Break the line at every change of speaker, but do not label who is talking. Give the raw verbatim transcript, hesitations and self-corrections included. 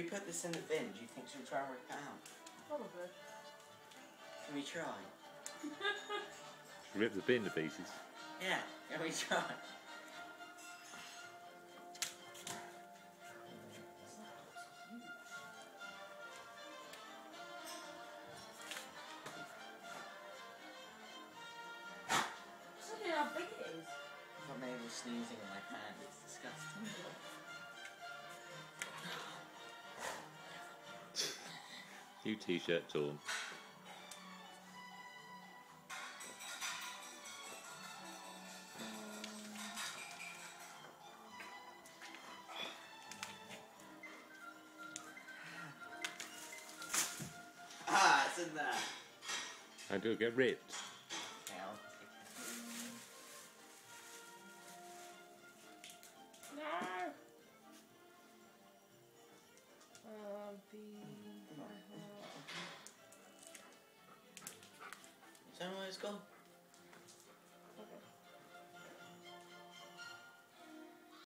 we put this in the bin, do you think she'll try and rip it out?
Probably.
Can we try?
Rip the bin to pieces.
Yeah, can we try?
Look at how big it is.
But Mabel sneezing in my hand, it's disgusting.
New t-shirt torn.
Ah, it's in there.
How do it get ripped?
Okay, I'll take
No. Oh, be my heart.
it. Is that where it's gone?